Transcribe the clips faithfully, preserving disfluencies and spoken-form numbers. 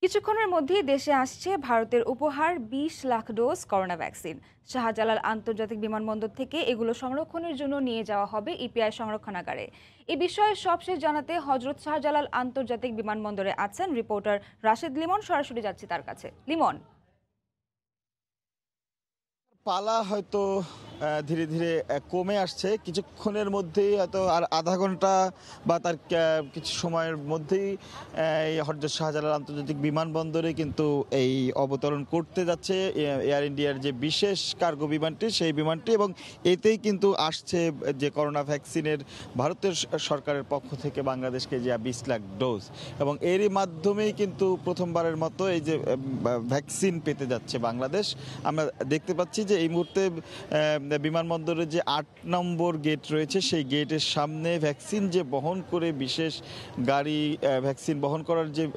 কিছুক্ষণের মধ্যেই দেশে আসছে ভারতের উপহার বিশ lakh dose corona vaccine. Shahjalal আন্তর্জাতিক বিমানবন্দর থেকে এগুলো সংরক্ষণের জন্য নিয়ে যাওয়া হবে ইপিআই সংরক্ষণাগারে। এ বিষয়ে সবশেষ জানাতে হজরত শাহজালাল আন্তর্জাতিক বিমানবন্দরে আছেন রিপোর্টার রাশেদ লিমন। সরাসরি যাচ্ছি তার কাছে। লিমন, পালা হয়তো ধীরে ধীরে কমে আসছে, কিছুক্ষণের মধ্যেই হয়তো আর আধা ঘন্টা বা তার কিছু সময়ের মধ্যেই এই হজরত শাহজালাল আন্তর্জাতিক বিমানবন্দরে কিন্তু এই অবতরণ করতে যাচ্ছে এয়ার ইন্ডিয়ার যে বিশেষ কার্গো বিমানটি, সেই বিমানটি। এবং এতেই কিন্তু আসছে যে করোনা ভ্যাকসিনের ভারতের সরকারের পক্ষ থেকে বাংলাদেশকে যে বিশ লাখ ডোজ, এবং এরই মাধ্যমেই কিন্তু প্রথমবারের মতো এই যে ভ্যাকসিন পেতে যাচ্ছে বাংলাদেশ। আমরা দেখতে পাচ্ছি যে এই মুহূর্তে বিমানবন্দরের যে আট নম্বর গেট রয়েছে, সেই গেটের সামনে ভ্যাকসিন যে বহন করে বিশেষ গাড়ি, ভ্যাকসিন বহন করার যে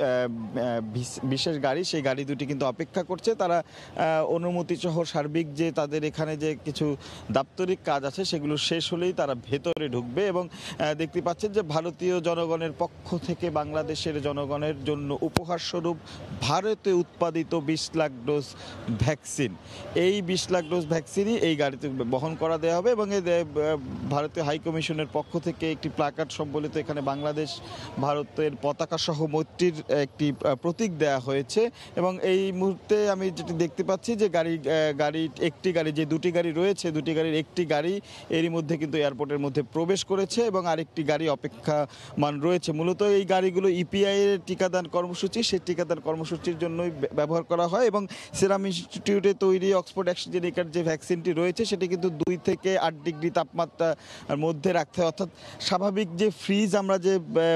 বিশেষ গাড়ি, সেই গাড়ি দুটি কিন্তু অপেক্ষা করছে। তারা অনুমতি সহ সার্বিক যে তাদের এখানে যে কিছু দাপ্তরিক কাজ আছে সেগুলো শেষ হলেই তারা ভেতরে ঢুকবে। এবং দেখতে পাচ্ছেন যে ভারতীয় জনগণের পক্ষ থেকে বাংলাদেশের জনগণের জন্য উপহার স্বরূপ ভারতে উৎপাদিত বিশ লাখ ডোজ ভ্যাকসিন, এই বিশ লাখ ডোজ ভ্যাকসিনই এই গাড়িতে বহন করা দেওয়া হবে। এবং ভারতীয় হাই কমিশনের পক্ষ থেকে একটি প্ল্যাকার্ড সম্বলিত এখানে বাংলাদেশ ভারতের পতাকা সহ মৈত্রীর একটি প্রতীক দেওয়া হয়েছে। এবং এই মুহূর্তে আমি যেটি দেখতে পাচ্ছি যে গাড়ি গাড়ি একটি গাড়ি যে দুটি গাড়ি রয়েছে, দুটি গাড়ির একটি গাড়ি এরই মধ্যে কিন্তু এয়ারপোর্টের মধ্যে প্রবেশ করেছে এবং আরেকটি গাড়ি অপেক্ষামান রয়েছে। মূলত এই গাড়িগুলো ইপিআই এর টিকাদান কর্মসূচি, সেই টিকাদান কর্মসূচির জন্যই ব্যবহার করা হয়। এবং সিরাম ইনস্টিটিউটে তৈরি অক্সফোর্ড অ্যাস্ট্রাজেনেকার যে ভ্যাকসিনটি রয়েছে সেটি কিন্তু দুই থেকে আট ডিগ্রি তাপমাত্রার মধ্যে রাখতে হয়। অর্থাৎ স্বাভাবিক যে ফ্রিজ, আমরা যে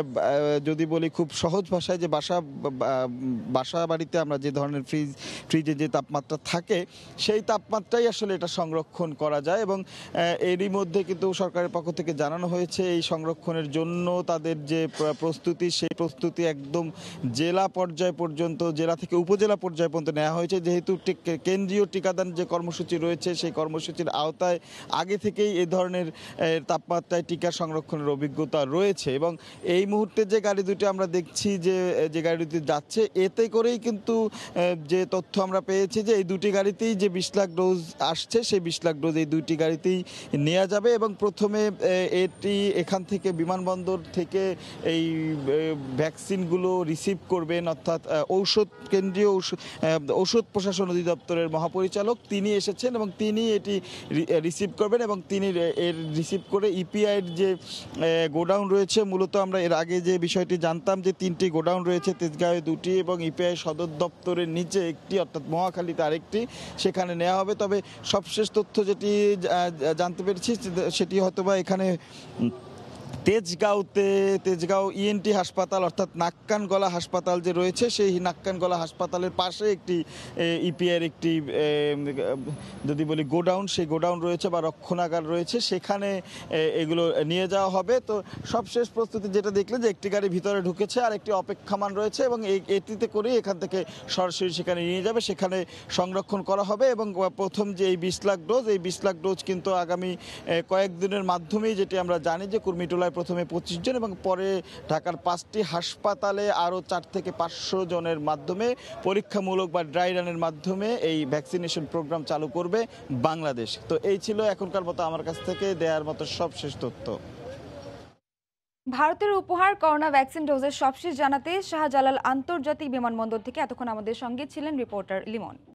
যদি বলি খুব সহজ ভাষায় যে বাসা বাসা বাড়িতে আমরা যে ধরনের ফ্রিজ ফ্রিজে যে তাপমাত্রা থাকে, সেই তাপমাত্রাই আসলে এটা সংরক্ষণ করা যায়। এবং এরই মধ্যে কিন্তু সরকারের পক্ষ থেকে জানানো হয়েছে এই সংরক্ষণের জন্য তাদের যে প্রস্তুতি, সেই প্রস্তুতি একদম জেলা পর্যায় পর্যন্ত, জেলা থেকে উপজেলা পর্যায় পর্যন্ত নেওয়া হয়েছে। যেহেতু কেন্দ্রীয় টিকাদান যে কর্মসূচি রয়েছে, সেই কর্মসূচির আওতায় আগে থেকেই এই ধরনের তাপমাত্রায় টিকা সংরক্ষণের অভিজ্ঞতা রয়েছে। এবং এই মুহূর্তে যে গাড়ি দুটি আমরা দেখছি, যে যে গাড়ি দুটি যাচ্ছে, এতে করেই কিন্তু যে তথ্য আমরা পেয়েছি যে এই দুটি গাড়িতেই যে বিশ লাখ ডোজ আসছে, সেই বিশ লাখ ডোজ এই দুইটি গাড়িতেই নেওয়া যাবে। এবং প্রথমে এটি এখান থেকে বিমানবন্দর থেকে এই ভ্যাকসিনগুলো রিসিভ করবেন, অর্থাৎ ঔষধ কেন্দ্রীয় ঔষধ প্রশাসন অধিদপ্তরের মহাপরিচালক তিনি এসেছেন এবং তিনি এটি রিসিভ করবেন। এবং তিনি এর রিসিভ করে ইপিআইয়ের যে গোডাউন রয়েছে, মূলত আমরা এর আগে যে বিষয়টি জানতাম যে তিনটি গোডাউন রয়েছে, তেজগাঁওয়ে দুটি এবং ইপিআই সদর দপ্তরের নিচে একটি, অর্থাৎ মহাখালীতে আরেকটি, সেখানে নেওয়া হবে। তবে সবশেষ তথ্য যেটি জানতে পেরেছি সেটি হয়তোবা এখানে তেজগাঁওতে তেজগাঁও ইএনটি হাসপাতাল, অর্থাৎ নাক কান গলা হাসপাতাল যে রয়েছে, সেই নাক কান গলা হাসপাতালের পাশে একটি ইপিআইয়ের একটি যদি বলি গোডাউন, সেই গোডাউন রয়েছে বা রক্ষণাগার রয়েছে, সেখানে এগুলো নিয়ে যাওয়া হবে। তো সবশেষ প্রস্তুতি যেটা দেখলে যে একটি গাড়ি ভিতরে ঢুকেছে আর একটি অপেক্ষামান রয়েছে, এবং এই এটিতে করেই এখান থেকে সরাসরি সেখানে নিয়ে যাবে, সেখানে সংরক্ষণ করা হবে। এবং প্রথম যে এই বিশ লাখ ডোজ, এই বিশ লাখ ডোজ কিন্তু আগামী কয়েকদিনের মাধ্যমেই, যেটি আমরা জানি যে কুর্মিটোলায় প্রথমে পঁচিশ জন এবং পরে ঢাকার পাঁচটি হাসপাতালে আরও চার থেকে পাঁচশো জনের মাধ্যমে পরীক্ষামূলক বা ড্রাই রানের মাধ্যমে এই ভ্যাকসিনেশন প্রোগ্রাম চালু করবে বাংলাদেশ। তো এই ছিল এখনকার মতো আমার কাছ থেকে দেওয়ার মতো সবশেষ তথ্য। ভারতের উপহার করোনা ভ্যাকসিন ডোজের সবশেষ জানাতে শাহজালাল আন্তর্জাতিক বিমানবন্দর থেকে এতক্ষণ আমাদের সঙ্গে ছিলেন রিপোর্টার লিমন।